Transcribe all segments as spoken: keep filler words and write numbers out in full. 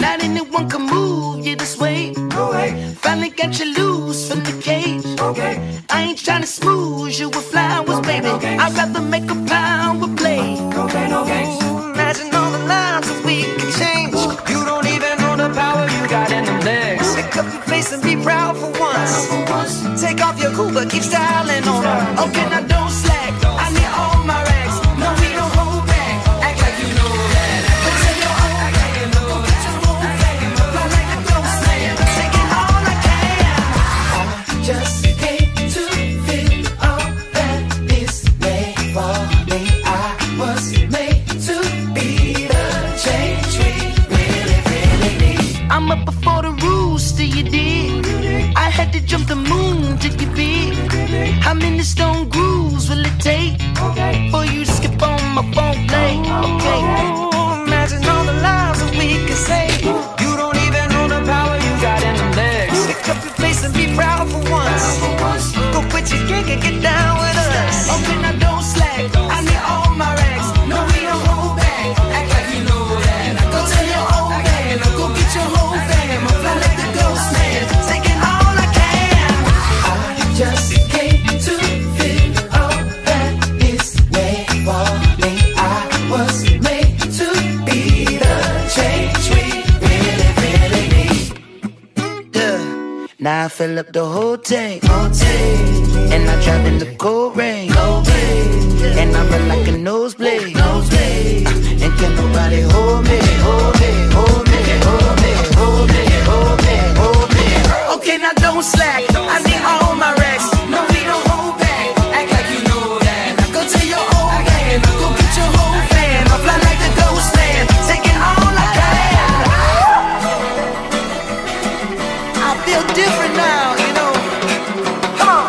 Not anyone can move you this way. No way. Finally got you loose from the cage. Okay. I ain't trying to smooth you with flowers, baby. I'd rather make a pound with blade. No games, no games. Imagine all the lives that we could change. You don't even know the power you got in them legs. Pick up your face and be proud for once. Take off your cool but keep styling on her. Okay, now don't slack. I need all my racks. No, we don't hold back. Act like you know that. Go take your own bag. Go get your whole bag. Fly like a ghost man. Take it all I can. I just came to feel all that is made for me. I was made to be the change we really, really need. I'm up before the rooster, you did. I had to jump the moon to get big. How many stone grooves will it take Okay. for you to skip on my phone play? Okay. Imagine all the lives that we could save. You don't even know the power you got in them legs. Pick up your face and be proud for once. Go quit your gig and get down with us. Okay, now don't slack. I need all my racks. No, we don't hold back. Act like you know that. Go tell your old man. Go get your whole fam. I'm fly like the ghost man. Taking all I can. I just came to feel all that is made for me. I was made to be the change we really, really need. Yeah. Now I fill up the whole tank, whole tank. And I drive in the cold rain, cold rain. And I run like a nosebleed, nosebleed. Uh, and can nobody hold me, hold me, hold me, hold me, hold me, hold me, hold me. Okay, now don't slack. I need all my racks. No, we don't hold back. Act like you know that. Go tell your old man. Go get your whole fam. I fly like the ghost man. Taking all I can. I feel different now, you know. Come on.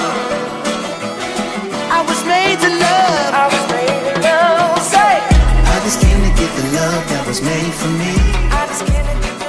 I was made to love. I was made to love. Say. I just came to get the love that was made for me. I just came to get the